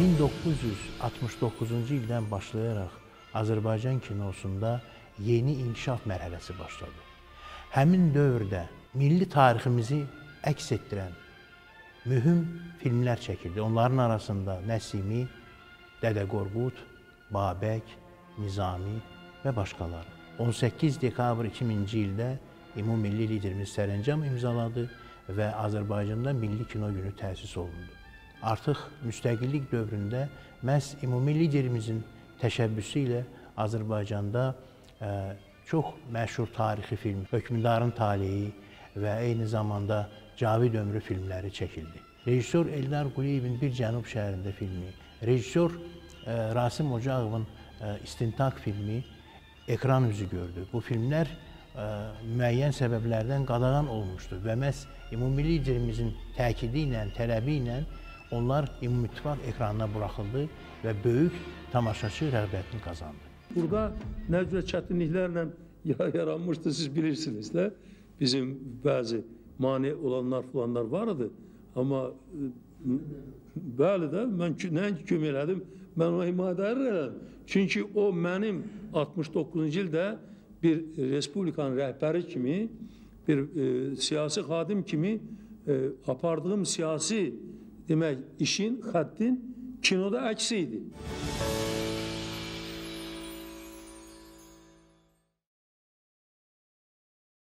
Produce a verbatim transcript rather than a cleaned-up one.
min doqquz yüz altmış doqquzuncu ildən başlayaraq Azərbaycan kinosunda yeni inkişaf mərhələsi başladı. Həmin dövrdə milli tariximizi əks etdirən mühüm filmlər çəkildi. Onların arasında Nəsimi, Dədə Qorqud, Babək, Nizami və başqaları. on səkkiz dekabr iki minci ildə ümummilli liderimiz sərəncam imzaladı və Azərbaycanda Milli Kino Günü təsis olundu. Artıq müstəqillik dövründə məhz ümummilli liderimizin təşəbbüsü ilə Azərbaycanda ə, çox məşhur tarixi film, Hökmdarın Taleyi və eyni zamanda Cavid Ömrü filmləri çəkildi. Rejissor Eldar Quliyevin Bir Cənub şəhərində filmi, rejissor ə, Rasim Ocağovun ə, İstintaq filmi ekran üzü gördü. Bu filmlər ə, müəyyən səbəblərdən qadağan olmuşdu və məhz ümummilli liderimizin təkidi ilə, tələbi ilə onlar Ümumüttifaq ekranına buraxıldı və böyük tamaşaçı rəğbətini qazandı. Burada nə cür çətinliklərlə yaranmışdı, siz bilirsiniz də. Bizim bəzi mane olanlar falanlar vardı. Amma bəli də, mən nəinki kömək elədim, mən o himayədar elədim. Çünki o mənim altmış doqquzuncu ildə bir respublikanın rəhbəri kimi, bir e, siyasi xadim kimi e, apardığım siyasi demək işin, xəttin kinoda əksi idi.